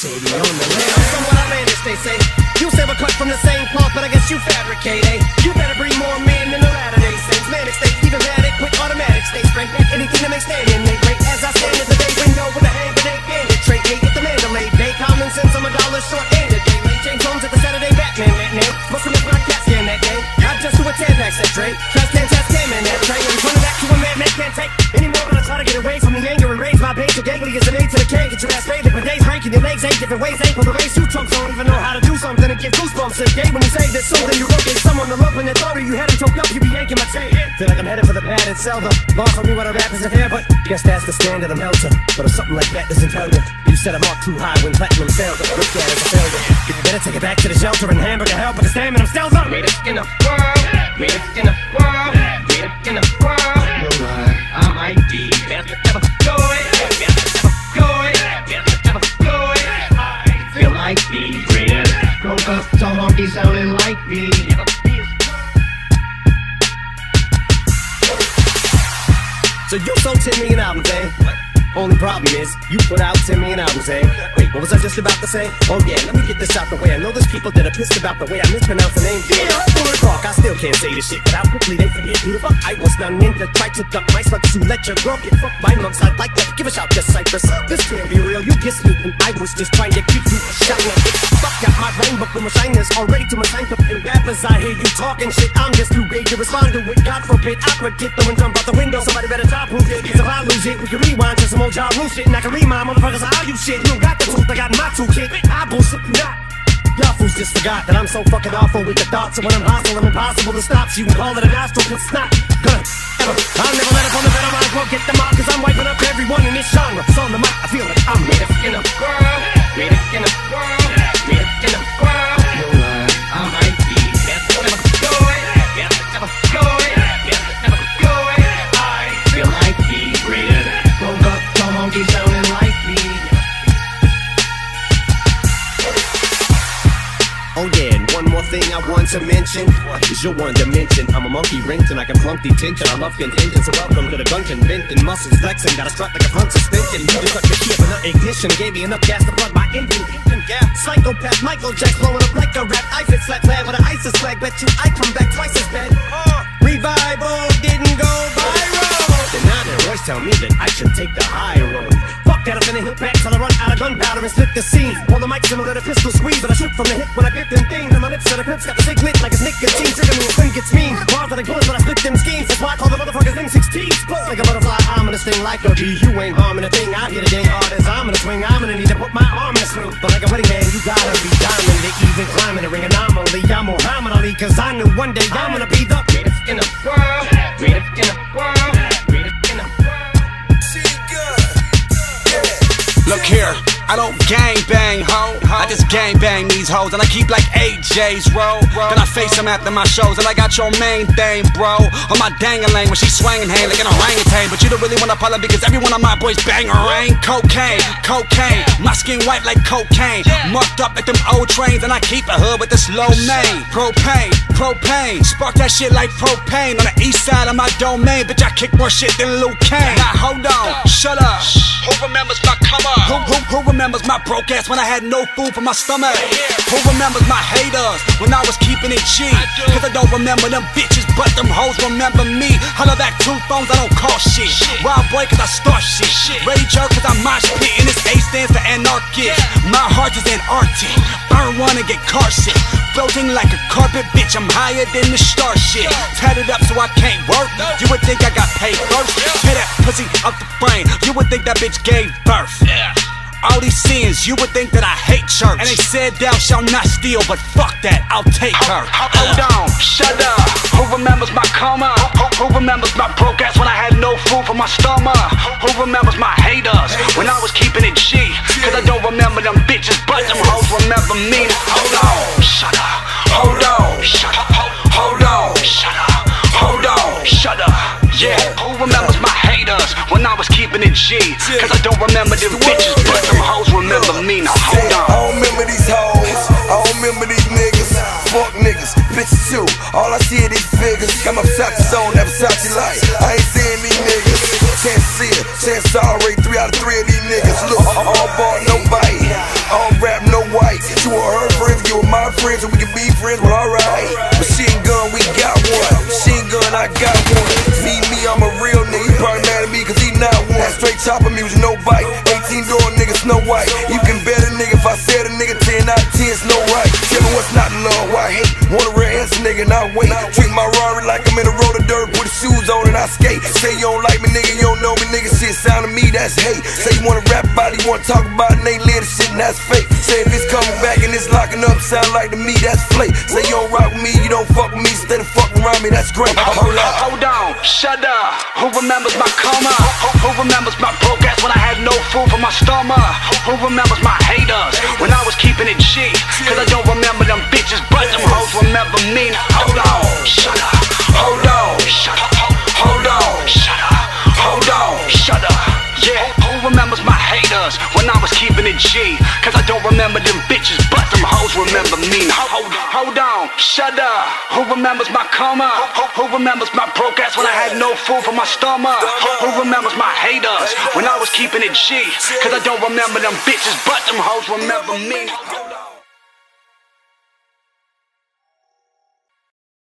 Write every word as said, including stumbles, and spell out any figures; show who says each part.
Speaker 1: shady on the land. I'm somewhat outlandish, they say. You say we're cut from the same cloth, but I guess you fabricate, eh? You better bring more men than the Latter-day Saints. Manic state, even manic with automatic state strength. Anything to make standing, they great. As I stand at the day window with a hand grenade, bandit trait, hey, get the Mandalay Bay. Common sense, I'm a dollar short and a day late. James Holmes at the Saturday Batman matinee. Muscle with my cat scan that day. I just do a ten pack set Dre. Trash can test cam in that tray. I'm turning back to a man that can't take anymore. But I try to get away from the anger and raise my base. So gangly as an A to the K. Get your ass faded for days, breaking your legs eight different ways. Ain't for the race. You chumps don't even know how to do something and give goosebumps. It's gay when you say this, so then you look at someone to look when they're throaty. You had him choked up, you be yanking my chain. Feel like I'm headed for the padded cell. The law told me what a rap is affair, but guess that's the standard I'm held to. But if something like that doesn't tell you, you set a mark too high when platinum failed. Look at it as a failure. You better take it back to the shelter and hamburger hell, but the stamina I'm still up. Greatest in the world, greatest in the world, greatest in the world. No lie, I might be best ever going, best ever going, best ever going. I feel like the greatest. Broke up, so honky sounding like me. So you sold ten million albums, eh? Only problem is, you put out ten million albums, eh? Wait, what was I just about to say? Oh yeah, let me get this out the way. I know there's people that are pissed about the way I mispronounce the name. Yeah, full of talk, I still can't say this shit, but how quickly they forget who the fuck I was. Done ninja, try to duck my slugs to let your girl get fucked by mugs. I'd like to give a shout to Cypress. This can't be real, you kissed me, and I was just trying to keep you a shot. Now it's fuck got my brain, but with my shyness already to my sign up in rappers. I hear you talking shit, I'm just too big to respond to it. God forbid, I predict throwing jump out the window. Somebody better top proof it, because if I lose it, we can rewind to some old Ja Rule shit, and I can remind motherfuckers how you shit. You don't got the truth, I got my toolkit. I bullshit you not. Y'all fools just forgot that I'm so fucking awful with the thoughts. So when I'm hostile, I'm impossible to stop. So you can call it a nostril, it's not gonna ever. I'll never let up on the bed of my work, get them out, cause I'm wiping up everyone in this genre. So on the mic, I feel like I'm greatest in the world, greatest in the world, greatest in the world. No lie, I might be best ever going, best ever going, best ever going. I feel like the greatest. Broke up, so honky sounding like me. Oh yeah, and one more thing I want to mention is your one dimension. I'm a monkey rinsed and I can plump detention. I love contention, so welcome to the gun convention. Muscles flexing, got a strut like a front suspension. You just cut the key up in the ignition, gave me enough gas to plug my engine. Yeah, psychopath Michael Jackson blowing up like a rap. I fit flat lad with an ISIS flag. Bet you I come back twice as bad. Uh, revival didn't go viral. Then now and Royce tell me that I should take the high road. Fuck that, I'm finna hit back till I run out of gunpowder and split the scene. Hold the mic similar to pistol squeeze, but I shoot from the hip when I grip them things. And my lips to the clips got the sick lit like it's nicotine. Trigger me when gets mean. Bars that I bullets when I split them schemes. That's why I call the motherfuckers M sixteens. Float like a butterfly, I'm gonna sting like a bee. You ain't harming a thing, I hit it dang hard as I'm gonna swing. I'm gonna need to put my arm in the swing. But like a wedding man, you gotta be diamond to even climbing the ring. Anomaly, I'm Muhammad Ali, cause I knew one day I'm gonna be the greatest in the world, greatest in the world, greatest in the world.
Speaker 2: Look here, I don't gang bang, ho. I just gang bang these hoes, and I keep like A J's roll. Then I face them after my shows, and I got your main thing, bro. On my dang-a-lang when she swangin' hand like an orangutan. But you don't really wanna follow because every one of my boys bang rain. Cocaine, cocaine, my skin white like cocaine. Marked up like them old trains, and I keep a hood with this low main. Propane, propane, spark that shit like propane. On the east side of my domain, bitch, I kick more shit than Luke Kane. Now hold on, shut up. Who remembers my come up? Who, who, who remembers my broke ass when I had no food for my stomach? Who remembers my haters when I was keeping it G? Cause I don't remember them bitches, but them hoes remember me. Holla back two phones, I don't call shit. Wild boy cause I start shit. Rage jerk cause I mosh pit, and this A stands for anarchist. My heart is Antarctic. Burn one and get car sick. Floating like a carpet, bitch, I'm higher than the star shit. Tatted up so I can't work. You would think I got paid first. Tear that pussy up the frame. You would think that bitch gave birth. All these sins, you would think that I hate church. And they said thou shalt not steal, but fuck that, I'll take her. Hold on, shut up. Who remembers my coma? Who, who remembers my broke ass when I had no food for my stomach? Who remembers my haters when I was keeping it G? Cause I don't remember them bitches, but them hoes remember me. Hold on, shut up. Hold on, shut up. Hold on, shut up. Hold on, shut up. Yeah, who remembers my haters when I was keeping it G? Cause I don't remember them bitches, but them hoes remember me. Now hold on.
Speaker 3: I don't remember these hoes, I don't remember these niggas. Fuck niggas, bitches too. All I see are these figures. Got my Versace on, that Versace light. I ain't seeing these niggas. Chance to see it, chance to already three out of three of these niggas. Look, all bought, no bite. All with my friends and we can be friends, well alright. Machine gun, we got one. Machine gun, I got one. Me, me, I'm a real nigga. You probably mad at me cause he not one. Straight chopper music, no bite. eighteen door nigga, Snow White. You can bet a nigga if I said a nigga ten out of ten, Snow White. Tell me what's not love, why hate? Want a real answer, nigga, and I wait. Treat my Rari like I'm in a road of dirt, put the shoes on and I skate. Say you don't like me, nigga, you don't know me, nigga. Shit sound to me, that's hate. Say you wanna rap about it, you wanna talk about it, and ain't live the shit, and that's fake. Say if it's coming back and it's locking up, sound like to me, that's flake. Say you don't rock with me, you don't fuck with me, instead of fucking around me, that's great. Hold up.
Speaker 2: Hold on, shut up. Who remembers my coma? Who, who remembers my broke ass when I had no food for my stomach? Who, who remembers my haters when I was keeping it G? Cause I don't remember them bitches, but them hoes remember me. Hold on, shut up. Hold on, shut up. Hold on, shut up. Hold on, shut up. Yeah, who remembers my haters when I was keeping it G? Cause I don't remember them bitches, but them hoes remember me. Hold on, hold on, shut up. Who remembers my coma? Who, who remembers my broke ass when I had no food for my stomach? Who, who remembers my haters when I was keeping it G? Cause I don't remember them bitches, but them hoes remember me.